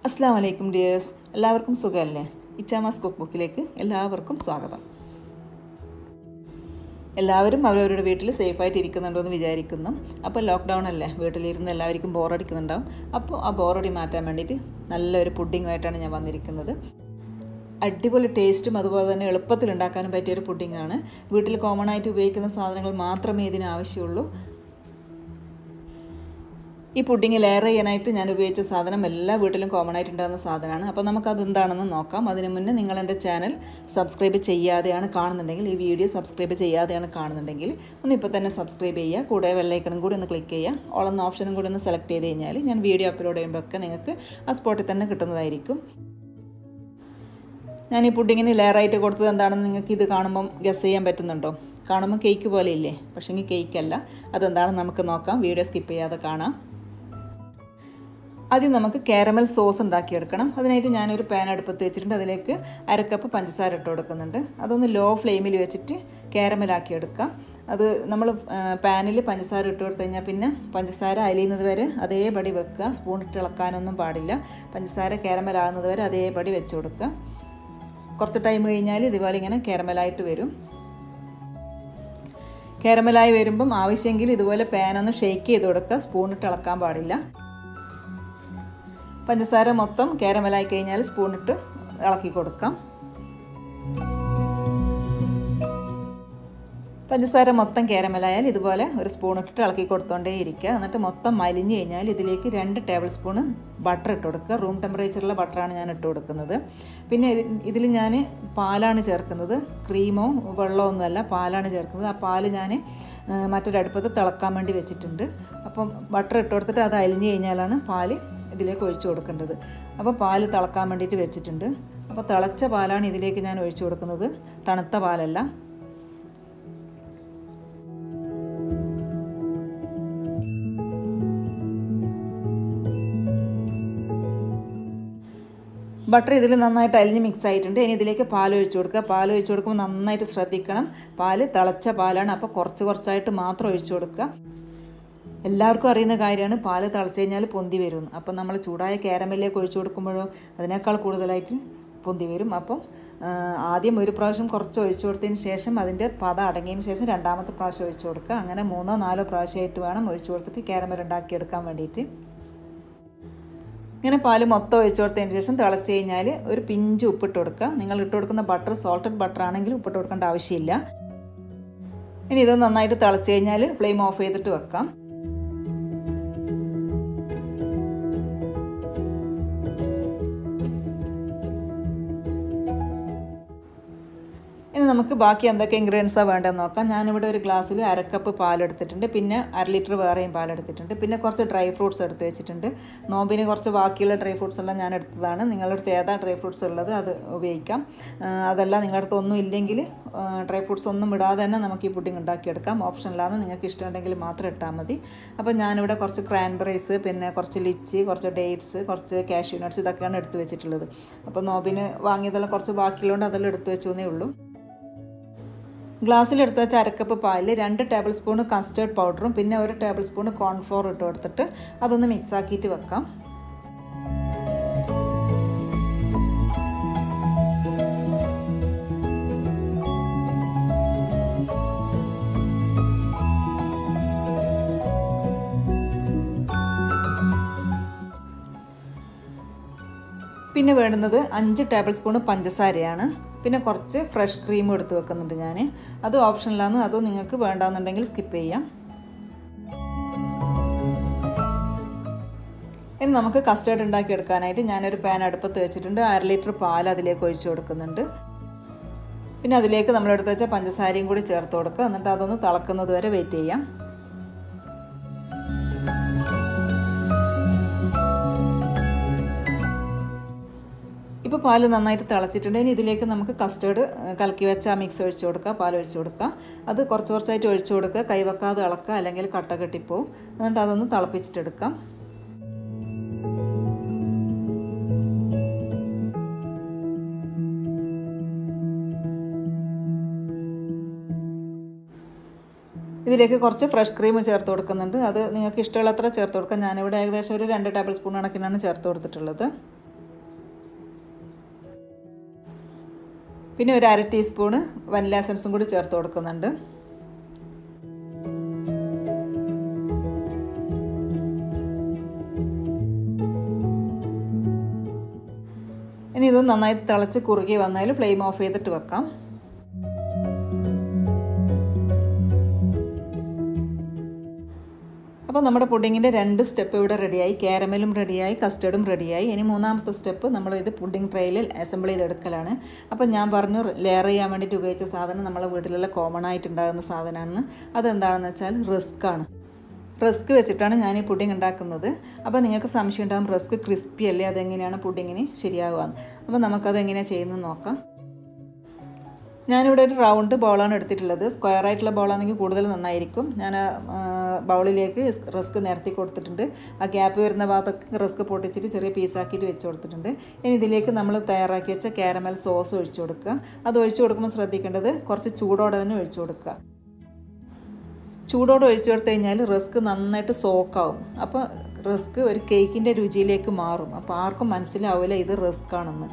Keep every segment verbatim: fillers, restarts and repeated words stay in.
അസ്സലാമു അലൈക്കും ഡിയേഴ്സ്, എല്ലാവർക്കും സുഖമല്ലേ? ഇച്ചാമാസ് കുക്ക്ബുക്കിലേക്ക് എല്ലാവർക്കും സ്വാഗതം. എല്ലാവരും അവരവരുടെ വീട്ടിൽ സേഫായിട്ട് ഇരിക്കുന്നുണ്ടോ എന്ന് വിചാരിക്കുന്നു. അപ്പോൾ ലോക്ക്ഡൗൺ അല്ലേ, വീട്ടിലിരുന്ന് എല്ലാവർക്കും ബോറടിക്കുന്നുണ്ടാവും. അപ്പോൾ ആ ബോറടി മാറ്റാൻ വേണ്ടിയിട്ട് നല്ലൊരു പുഡിങ്ങുമായിട്ടാണ് ഞാൻ വന്നിരിക്കുന്നത്. അടിപൊളി ടേസ്റ്റും അതുപോലെ തന്നെ എളുപ്പത്തിൽ ഉണ്ടാക്കാനും പറ്റിയൊരു പുഡിങ്ങാണ്. വീട്ടിൽ കോമൺ ആയിട്ട് ഉപയോഗിക്കുന്ന സാധനങ്ങൾ മാത്രമേ ഇതിന് ആവശ്യമുള്ളൂ. ഈ പുഡിങ് ലെയർ ചെയ്യാനായിട്ട് ഞാൻ ഉപയോഗിച്ച സാധനം എല്ലാ വീട്ടിലും കോമൺ ആയിട്ട് ഉണ്ടാകുന്ന സാധനമാണ്. അപ്പോൾ നമുക്കത് എന്താണെന്ന് നോക്കാം. അതിന് മുന്നേ നിങ്ങൾ എൻ്റെ ചാനൽ സബ്സ്ക്രൈബ് ചെയ്യാതെയാണ് കാണുന്നുണ്ടെങ്കിൽ, ഈ വീഡിയോ സബ്സ്ക്രൈബ് ചെയ്യാതെയാണ് കാണുന്നുണ്ടെങ്കിൽ ഒന്ന് ഇപ്പോൾ തന്നെ സബ്സ്ക്രൈബ് ചെയ്യുക. കൂടെ ബെല്ലൈക്കണും കൂടി ഒന്ന് ക്ലിക്ക് ചെയ്യുക. ഓൾ എന്ന ഓപ്ഷനും കൂടി ഒന്ന് സെലക്ട് ചെയ്ത് കഴിഞ്ഞാൽ ഞാൻ വീഡിയോ അപ്ലോഡ് ചെയ്യുമ്പോഴൊക്കെ നിങ്ങൾക്ക് ആ സ്പോട്ടിൽ തന്നെ കിട്ടുന്നതായിരിക്കും. ഞാൻ ഈ പുഡിങ്ങിന് ലെയറായിട്ട് കൊടുത്തത് എന്താണെന്ന് നിങ്ങൾക്ക് ഇത് കാണുമ്പം ഗസ് ചെയ്യാൻ പറ്റുന്നുണ്ടോ? കാണുമ്പോൾ കേക്ക് പോലെ ഇല്ലേ? പക്ഷേങ്കിൽ കേക്കല്ല. അതെന്താണെന്ന് നമുക്ക് നോക്കാം. വീഡിയോ സ്കിപ്പ് ചെയ്യാതെ കാണാം. ആദ്യം നമുക്ക് കാരമൽ സോസ് ഉണ്ടാക്കിയെടുക്കണം. അതിനായിട്ട് ഞാനൊരു പാൻ അടുപ്പത്ത് വെച്ചിട്ടുണ്ട്. അതിലേക്ക് അരക്കപ്പ് പഞ്ചസാര ഇട്ട് കൊടുക്കുന്നുണ്ട്. അതൊന്ന് ലോ ഫ്ലെയിമിൽ വെച്ചിട്ട് കാരമലാക്കി എടുക്കാം. അത് നമ്മൾ പാനിൽ പഞ്ചസാര ഇട്ട് കൊടുത്തു കഴിഞ്ഞാൽ പിന്നെ പഞ്ചസാര അലിയുന്നത് വരെ അതേപടി വെക്കുക. സ്പൂൺ ഇട്ട് ഇളക്കാനൊന്നും പാടില്ല. പഞ്ചസാര കാരമലാകുന്നത് വരെ അതേപടി വെച്ച് കൊടുക്കുക. കുറച്ച് ടൈം കഴിഞ്ഞാൽ ഇതുപോലെ ഇങ്ങനെ കാരമലായിട്ട് വരും. കാരമലായി വരുമ്പം ആവശ്യമെങ്കിൽ ഇതുപോലെ പാനൊന്ന് ഷെയ്ക്ക് ചെയ്ത് കൊടുക്കുക. സ്പൂണിട്ട് ഇളക്കാൻ പാടില്ല. പഞ്ചസാര മൊത്തം കാരമലായി കഴിഞ്ഞാൽ സ്പൂണിട്ട് ഇളക്കി കൊടുക്കാം. പഞ്ചസാര മൊത്തം കാരമലായാൽ ഇതുപോലെ ഒരു സ്പൂണിട്ടിട്ട് ഇളക്കി കൊടുത്തോണ്ടേ ഇരിക്കുക. എന്നിട്ട് മൊത്തം മലിഞ്ഞ് കഴിഞ്ഞാൽ ഇതിലേക്ക് രണ്ട് ടേബിൾ സ്പൂണ് ബട്ടർ ഇട്ട് കൊടുക്കുക. റൂം ടെമ്പറേച്ചറിലുള്ള ബട്ടറാണ് ഞാൻ ഇട്ട് കൊടുക്കുന്നത്. പിന്നെ ഇതിൽ ഞാൻ പാലാണ് ചേർക്കുന്നത്. ക്രീമോ വെള്ളമോ ഒന്നുമല്ല, പാലാണ് ചേർക്കുന്നത്. ആ പാല് ഞാൻ മറ്റൊരടുപ്പത്ത് തിളക്കാൻ വേണ്ടി വെച്ചിട്ടുണ്ട്. അപ്പം ബട്ടർ ഇട്ട് കൊടുത്തിട്ട് അത് അലിഞ്ഞ് കഴിഞ്ഞാലാണ് പാല് ഇതിലേക്ക് ഒഴിച്ചു കൊടുക്കേണ്ടത്. അപ്പോൾ പാല് തിളക്കാൻ വേണ്ടിയിട്ട് വെച്ചിട്ടുണ്ട്. അപ്പോൾ തിളച്ച പാലാണ് ഇതിലേക്ക് ഞാൻ ഒഴിച്ചു കൊടുക്കുന്നത്, തണുത്ത പാലല്ല. ബട്ടർ ഇതിൽ നന്നായിട്ട് അലിഞ്ഞ് മിക്സ് ആയിട്ടുണ്ട്. ഇനി ഇതിലേക്ക് പാൽ ഒഴിച്ചു കൊടുക്കുക. പാൽ ഒഴിച്ചു കൊടുക്കുമ്പോൾ നന്നായിട്ട് ശ്രദ്ധിക്കണം. പാല് തിളച്ച പാലാണ്, അപ്പോൾ കുറച്ച് കുറച്ചായിട്ട് മാത്രം ഒഴിച്ചു കൊടുക്കുക. എല്ലാവർക്കും അറിയുന്ന കാര്യമാണ് പാല് തിളച്ച് കഴിഞ്ഞാൽ പൊന്തി വരുമെന്ന്. അപ്പം നമ്മൾ ചൂടായ കാരമലിലേക്ക് ഒഴിച്ചു കൊടുക്കുമ്പോഴോ അതിനേക്കാൾ കൂടുതലായിട്ട് പൊന്തി വരും. അപ്പം ആദ്യം ഒരു പ്രാവശ്യം കുറച്ച് ഒഴിച്ചു കൊടുത്തതിന് ശേഷം അതിൻ്റെ പത അടങ്ങിയതിന് ശേഷം രണ്ടാമത്തെ പ്രാവശ്യം ഒഴിച്ചു കൊടുക്കുക. അങ്ങനെ മൂന്നോ നാലോ പ്രാവശ്യമായിട്ട് വേണം ഒഴിച്ചു കൊടുത്തിട്ട് കാരമൽ ഉണ്ടാക്കിയെടുക്കാൻ വേണ്ടിയിട്ട്. ഇങ്ങനെ പാല് മൊത്തം ഒഴിച്ചു കൊടുത്തതിന് ശേഷം തിളച്ച് കഴിഞ്ഞാൽ ഒരു പിഞ്ച് ഉപ്പിട്ട് കൊടുക്കുക. നിങ്ങൾ ഇട്ട് കൊടുക്കുന്ന ബട്ടർ സോൾട്ടഡ് ബട്ടർ ആണെങ്കിൽ ഉപ്പിട്ട് കൊടുക്കേണ്ട ആവശ്യമില്ല. ഇനി ഇത് നന്നായിട്ട് തിളച്ച് കഴിഞ്ഞാൽ ഫ്ലെയിം ഓഫ് ചെയ്തിട്ട് വെക്കാം. ഇനി നമുക്ക് ബാക്കി എന്തൊക്കെ ഇൻഗ്രീഡിയൻസാണ് വേണ്ടതെന്ന് നോക്കാം. ഞാനിവിടെ ഒരു ഗ്ലാസ്സിൽ അരക്കപ്പ് പാലെടുത്തിട്ടുണ്ട്. പിന്നെ അര ലിറ്റർ വേറെയും പാലെടുത്തിട്ടുണ്ട്. പിന്നെ കുറച്ച് ഡ്രൈ ഫ്രൂട്ട്സ് എടുത്ത് വെച്ചിട്ടുണ്ട്. നോമ്പിന് കുറച്ച് ബാക്കിയുള്ള ഡ്രൈ ഫ്രൂട്ട്സ് എല്ലാം ഞാൻ എടുത്തതാണ്. നിങ്ങളുടെ അടുത്ത് ഏതാ ഡ്രൈ ഫ്രൂട്ട്സ് ഉള്ളത് അത് ഉപയോഗിക്കാം. അതല്ല നിങ്ങളുടെ അടുത്ത് ഒന്നും ഇല്ലെങ്കിൽ ഡ്രൈ ഫ്രൂട്ട്സ് ഒന്നും ഇടാതെ തന്നെ നമുക്ക് ഈ പുഡിങ് ഉണ്ടാക്കിയെടുക്കാം. ഓപ്ഷനിലാണ്, നിങ്ങൾക്ക് ഇഷ്ടമുണ്ടെങ്കിൽ മാത്രം ഇട്ടാൽ മതി. അപ്പോൾ ഞാനിവിടെ കുറച്ച് ക്രാൻബെറീസ്, പിന്നെ കുറച്ച് ലിച്ചി, കുറച്ച് ഡേറ്റ്സ്, കുറച്ച് കാഷ്യൂ നട്ട്സ് ഇതൊക്കെയാണ് എടുത്ത് വെച്ചിട്ടുള്ളത്. അപ്പോൾ നോമ്പിന് വാങ്ങിയതെല്ലാം കുറച്ച് ബാക്കിയുള്ളതുകൊണ്ട് അതെല്ലാം എടുത്ത് വെച്ചേ ഉള്ളൂ. ഗ്ലാസ്സിലെടുത്ത് വെച്ച അരക്കപ്പ് പാലിൽ രണ്ട് ടേബിൾ സ്പൂൺ കസ്റ്റേർഡ് പൗഡറും പിന്നെ ഒരു ടേബിൾ സ്പൂൺ കോൺഫ്ലോർ ഇട്ട് കൊടുത്തിട്ട് അതൊന്ന് മിക്സ് ആക്കിയിട്ട് വെക്കാം. പിന്നെ വേണ്ടുന്നത് അഞ്ച് ടേബിൾ സ്പൂൺ പഞ്ചസാരയാണ്. പിന്നെ കുറച്ച് ഫ്രഷ് ക്രീം എടുത്ത് വെക്കുന്നുണ്ട് ഞാൻ. അത് ഓപ്ഷനിലാണ്, അത് നിങ്ങൾക്ക് വേണ്ടാന്നുണ്ടെങ്കിൽ സ്കിപ്പ് ചെയ്യാം. ഇനി നമുക്ക് കസ്റ്റേർഡ് ഉണ്ടാക്കിയെടുക്കാനായിട്ട് ഞാനൊരു പാൻ അടുപ്പത്ത് വെച്ചിട്ടുണ്ട്. അര ലിറ്റർ പാൽ അതിലേക്ക് ഒഴിച്ചു കൊടുക്കുന്നുണ്ട്. പിന്നെ അതിലേക്ക് നമ്മളെടുത്ത് വെച്ച പഞ്ചസാരയും കൂടി ചേർത്ത് കൊടുക്കുക. എന്നിട്ട് അതൊന്ന് തിളക്കുന്നത് വരെ വെയിറ്റ് ചെയ്യാം. ഇപ്പോൾ പാല് നന്നായിട്ട് തിളച്ചിട്ടുണ്ട്. ഇനി ഇതിലേക്ക് നമുക്ക് കസ്റ്റേർഡ് കലക്കി വെച്ച ആ മിക്സ് ഒഴിച്ചു കൊടുക്കുക, പാൽ ഒഴിച്ചു കൊടുക്കുക. അത് കുറച്ച് കുറച്ചായിട്ട് ഒഴിച്ചു കൊടുക്കുക. കൈവെക്കാതെ ഇളക്കുക, അല്ലെങ്കിൽ കട്ട കെട്ടിപ്പോവും. എന്നിട്ട് അതൊന്ന് തിളപ്പിച്ചിട്ടെടുക്കാം. ഇതിലേക്ക് കുറച്ച് ഫ്രഷ് ക്രീം ചേർത്ത് കൊടുക്കുന്നുണ്ട്. അത് നിങ്ങൾക്ക് ഇഷ്ടമുള്ളത്ര ചേർത്ത് കൊടുക്കാം. ഞാനിവിടെ ഏകദേശം ഒരു രണ്ട് ടേബിൾ സ്പൂൺ കണക്കിനാണ് ചേർത്ത് കൊടുത്തിട്ടുള്ളത്. പിന്നെ ഒരു അര ടീസ്പൂണ് വനില എസൻസും കൂടി ചേർത്ത് കൊടുക്കുന്നുണ്ട്. ഇനി ഇത് നന്നായി തിളച്ച് കുറുകി വന്നാൽ ഫ്ലെയിം ഓഫ് ചെയ്തിട്ട് വെക്കാം. അപ്പോൾ നമ്മുടെ പുഡിങ്ങിൻ്റെ രണ്ട് സ്റ്റെപ്പ് ഇവിടെ റെഡിയായി. കാരമലും റെഡിയായി, കസ്റ്റർഡും റെഡിയായി. ഇനി മൂന്നാമത്തെ സ്റ്റെപ്പ് നമ്മൾ ഇത് പുഡിംഗ് ട്രേയിൽ അസംബിൾ ചെയ്തെടുക്കലാണ്. അപ്പോൾ ഞാൻ പറഞ്ഞു ലെയർ ചെയ്യാൻ വേണ്ടിയിട്ട് ഉപയോഗിച്ച സാധനം നമ്മളെ വീട്ടിലുള്ള കോമൺ ആയിട്ടുണ്ടാകുന്ന സാധനമാണ്. അതെന്താണെന്ന് വെച്ചാൽ റിസ്ക് ആണ്. റസ്ക് വെച്ചിട്ടാണ് ഞാൻ ഈ പുഡിംഗ് ഉണ്ടാക്കുന്നത്. അപ്പോൾ നിങ്ങൾക്ക് സംശയം ഉണ്ടാകും റസ്ക് ക്രിസ്പി അല്ലേ, അതെങ്ങനെയാണ് പുഡിങ്ങിന് ശരിയാവുക. അപ്പോൾ നമുക്കത് എങ്ങനെയാണ് ചെയ്യുന്നത് നോക്കാം. ഞാനിവിടെ ഒരു റൗണ്ട് ബൗളാണ് എടുത്തിട്ടുള്ളത്. സ്ക്വയർ ആയിട്ടുള്ള ബൗളാണെങ്കിൽ കൂടുതൽ നന്നായിരിക്കും. ഞാൻ ബൗളിലേക്ക് റസ്ക് നിരത്തി കൊടുത്തിട്ടുണ്ട്. ആ ഗ്യാപ്പ് വരുന്ന ഭാഗത്തൊക്കെ റസ്ക് പൊട്ടിച്ചിട്ട് ചെറിയ പീസാക്കിയിട്ട് വെച്ച് കൊടുത്തിട്ടുണ്ട്. ഇനി ഇതിലേക്ക് നമ്മൾ തയ്യാറാക്കി വെച്ച കാരമൽ സോസ് ഒഴിച്ചു കൊടുക്കുക. അത് ഒഴിച്ചു കൊടുക്കുമ്പോൾ ശ്രദ്ധിക്കേണ്ടത് കുറച്ച് ചൂടോടെ തന്നെ ഒഴിച്ചു കൊടുക്കുക. ചൂടോടെ ഒഴിച്ചു കൊടുത്തു കഴിഞ്ഞാൽ റസ്ക് നന്നായിട്ട് സോക്കാവും. അപ്പോൾ റസ്ക് ഒരു കേക്കിൻ്റെ രുചിയിലേക്ക് മാറും. അപ്പോൾ ആർക്കും മനസ്സിലാവില്ല ഇത് റസ്ക് ആണെന്ന്.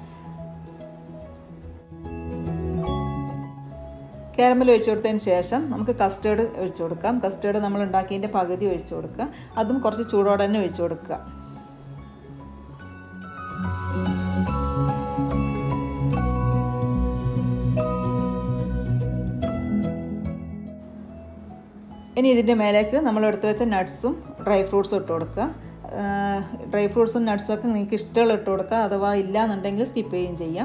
കാരമൽ ഒഴിച്ചു കൊടുത്തതിന് ശേഷം നമുക്ക് കസ്റ്റേർഡ് ഒഴിച്ചു കൊടുക്കാം. കസ്റ്റേർഡ് നമ്മൾ ഉണ്ടാക്കിയതിൻ്റെ പകുതി ഒഴിച്ചു കൊടുക്കുക. അതും കുറച്ച് ചൂടോടെ തന്നെ ഒഴിച്ചു കൊടുക്കുക. ഇനി ഇതിൻ്റെ മേലേക്ക് നമ്മൾ എടുത്തു വെച്ച നട്ട്സും ഡ്രൈ ഫ്രൂട്ട്സും ഇട്ട് കൊടുക്കുക. ഡ്രൈ ഫ്രൂട്ട്സും നട്ട്സും ഒക്കെ നിങ്ങൾക്ക് ഇഷ്ടമുള്ള ഇട്ട് കൊടുക്കുക. അഥവാ ഇല്ല എന്നുണ്ടെങ്കിൽ സ്കിപ്പ് ചെയ്യുകയും ചെയ്യാം.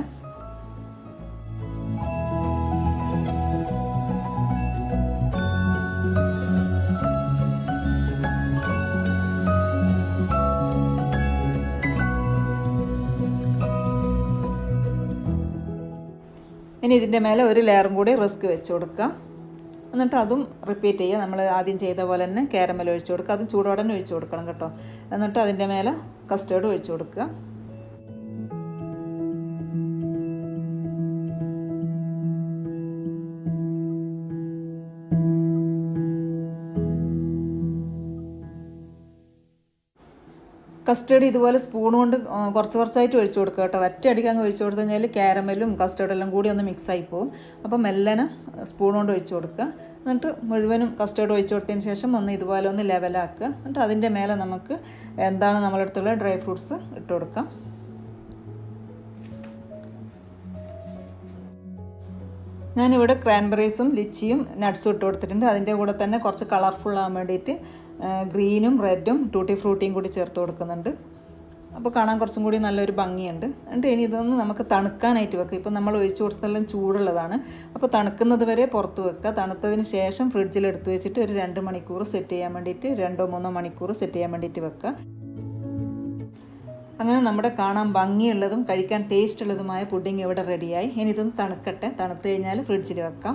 ഇനി ഇതിൻ്റെ മേലെ ഒരു ലെയറും കൂടി റസ്ക് വെച്ച് കൊടുക്കുക. എന്നിട്ട് അതും റിപ്പീറ്റ് ചെയ്യുക. നമ്മൾ ആദ്യം ചെയ്ത പോലെ തന്നെ കാരമൽ ഒഴിച്ചു കൊടുക്കുക. അതും ചൂടോടെ തന്നെ ഒഴിച്ചു കൊടുക്കണം കേട്ടോ. എന്നിട്ട് അതിൻ്റെ മേലെ കസ്റ്റേർഡ് ഒഴിച്ചു കൊടുക്കുക. കസ്റ്റേർഡ് ഇതുപോലെ സ്പൂൺ കൊണ്ട് കുറച്ച് കുറച്ചായിട്ട് ഒഴിച്ചു കൊടുക്കുക കേട്ടോ. ഒറ്റയടിക്ക് അങ്ങ് ഒഴിച്ചു കൊടുത്തു കഴിഞ്ഞാൽ കാരമലും കസ്റ്റേർഡെല്ലാം കൂടി ഒന്ന് മിക്സായി പോകും. അപ്പോൾ മെല്ലനെ സ്പൂൺ കൊണ്ട് ഒഴിച്ചു കൊടുക്കുക. എന്നിട്ട് മുഴുവനും കസ്റ്റേർഡ് ഒഴിച്ചു കൊടുത്തതിന് ശേഷം ഒന്ന് ഇതുപോലെ ഒന്ന് ലെവലാക്കുക. എന്നിട്ട് അതിൻ്റെ മേലെ നമുക്ക് എന്താണ് നമ്മളടുത്തുള്ള ഡ്രൈ ഫ്രൂട്ട്സ് ഇട്ട് കൊടുക്കാം. ഞാനിവിടെ ക്രാൻബെറീസും ലിച്ചിയും നട്ട്സും ഇട്ട് കൊടുത്തിട്ടുണ്ട്. അതിൻ്റെ കൂടെ തന്നെ കുറച്ച് കളർഫുള്ളാകാൻ വേണ്ടിയിട്ട് ഗ്രീനും റെഡും ടൂട്ടി ഫ്രൂട്ടിയും കൂടി ചേർത്ത് കൊടുക്കുന്നുണ്ട്. അപ്പോൾ കാണാൻ കുറച്ചും കൂടി നല്ലൊരു ഭംഗിയുണ്ട്. എന്നിട്ട് ഇനി ഇതൊന്ന് നമുക്ക് തണുക്കാനായിട്ട് വെക്കുക. ഇപ്പോൾ നമ്മൾ ഒഴിച്ചു കൊടുത്തെല്ലാം ചൂടുള്ളതാണ്. അപ്പോൾ തണുക്കുന്നത് വരെ പുറത്ത് വെക്കുക. തണുത്തതിന് ശേഷം ഫ്രിഡ്ജിൽ എടുത്ത് വെച്ചിട്ട് ഒരു രണ്ട് മണിക്കൂർ സെറ്റ് ചെയ്യാൻ വേണ്ടിയിട്ട് രണ്ടോ മൂന്നോ മണിക്കൂർ സെറ്റ് ചെയ്യാൻ വേണ്ടിയിട്ട് വെക്കുക. അങ്ങനെ നമ്മുടെ കാണാൻ ഭംഗിയുള്ളതും കഴിക്കാൻ ടേസ്റ്റ് ഉള്ളതുമായ പുഡിംഗ് ഇവിടെ റെഡിയായി. ഇനി ഇതൊന്ന് തണുക്കട്ടെ. തണുത്ത് കഴിഞ്ഞാൽ ഫ്രിഡ്ജിൽ വെക്കാം.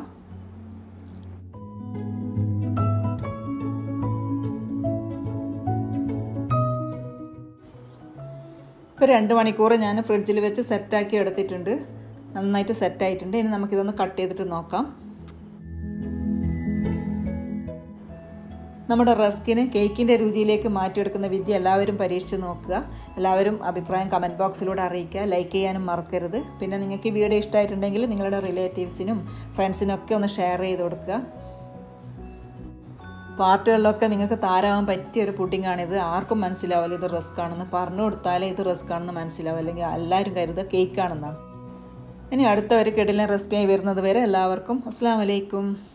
ഇപ്പോൾ രണ്ട് മണിക്കൂർ ഞാൻ ഫ്രിഡ്ജിൽ വെച്ച് സെറ്റാക്കി എടുത്തിട്ടുണ്ട്. നന്നായിട്ട് സെറ്റായിട്ടുണ്ട്. ഇനി നമുക്കിതൊന്ന് കട്ട് ചെയ്തിട്ട് നോക്കാം. നമ്മുടെ റസ്കിന് കേക്കിൻ്റെ രുചിയിലേക്ക് മാറ്റിയെടുക്കുന്ന വിദ്യ എല്ലാവരും പരീക്ഷിച്ച് നോക്കുക. എല്ലാവരും അഭിപ്രായം കമൻറ്റ് ബോക്സിലൂടെ അറിയിക്കുക. ലൈക്ക് ചെയ്യാനും മറക്കരുത്. പിന്നെ നിങ്ങൾക്ക് ഈ വീഡിയോ ഇഷ്ടമായിട്ടുണ്ടെങ്കിൽ നിങ്ങളുടെ റിലേറ്റീവ്സിനും ഫ്രണ്ട്സിനൊക്കെ ഒന്ന് ഷെയർ ചെയ്ത് കൊടുക്കുക. പാർട്ടികളിലൊക്കെ നിങ്ങൾക്ക് താരാവാൻ പറ്റിയ ഒരു പുഡിങ്ങാണിത്. ആർക്കും മനസ്സിലാവില്ല ഇത് റസ്ക് ആണെന്ന്. പറഞ്ഞു കൊടുത്താലേ ഇത് റസ്ക് ആണെന്ന് മനസ്സിലാവും. അല്ലെങ്കിൽ എല്ലാവരും കരുതുക കേക്കാണെന്നാണ്. ഇനി അടുത്ത ഒരു കിടിലൻ റെസിപ്പിയായി വരുന്നത് വരെ എല്ലാവർക്കും അസ്സലാമു അലൈക്കും.